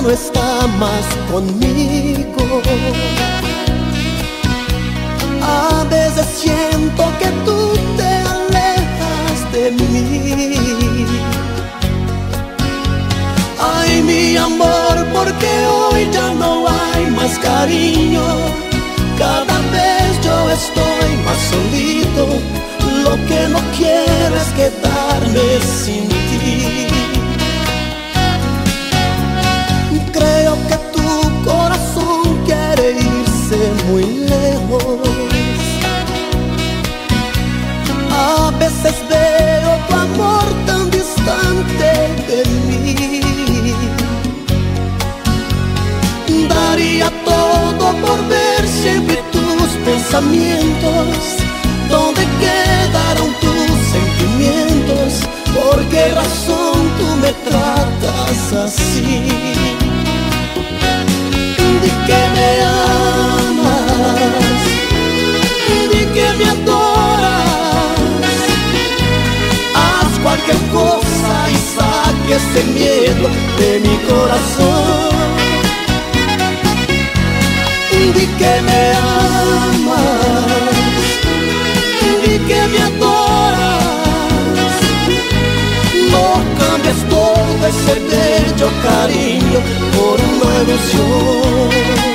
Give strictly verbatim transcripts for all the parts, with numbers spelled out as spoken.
no está más conmigo. A veces siento que tú te alejas de mí. Ay, mi amor, porque hoy ya no hay más cariño. Cada vez yo estoy más solito. Lo que no quiero es quedarme sin ti. Creo que tu corazón quiere irse muy lejos. A veces veo tu amor tan distante de mí. Daría todo por ver siempre tus pensamientos. ¿Dónde quedaron tus sentimientos? ¿Por qué razón tú me tratas así? Di que me amas, di que me adoras. Haz cualquier cosa y saque ese miedo de mi corazón. Di que me amas, di que me adoras. No cambies todo ese bello cariño por una ilusión.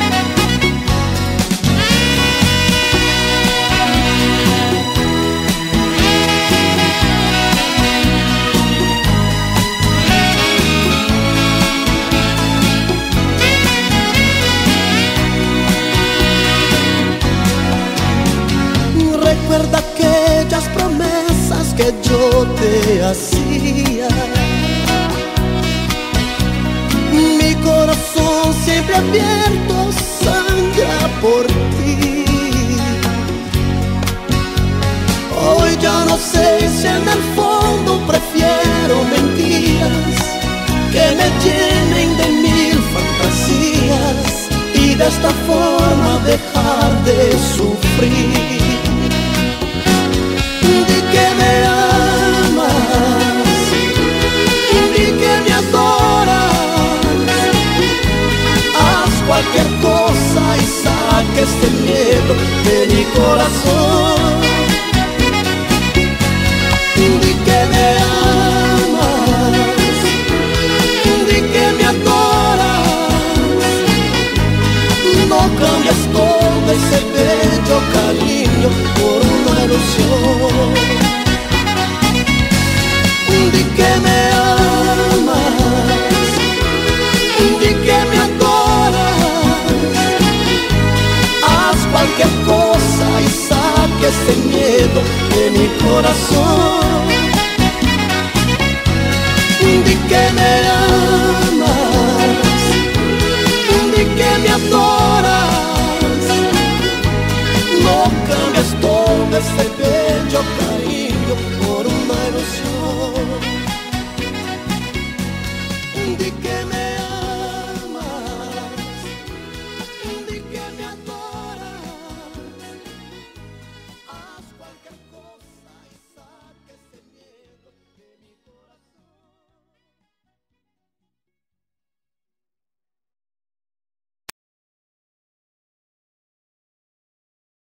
Recuerda aquellas promesas que yo te hacía. Mi corazón siempre abierto sangra por ti. Hoy ya no sé si en el fondo prefiero mentiras que me llenen de mil fantasías y de esta forma dejar de sufrir. Di que me amas, di que me adoras. Haz cualquier cosa y saque este miedo de mi corazón. Di que me amas, di que me adoras. No cambias todo ese bello cariño por una ilusión. Di que me amas, di que me adoras. Haz cualquier cosa y saque ese miedo de mi corazón. Di que me amas,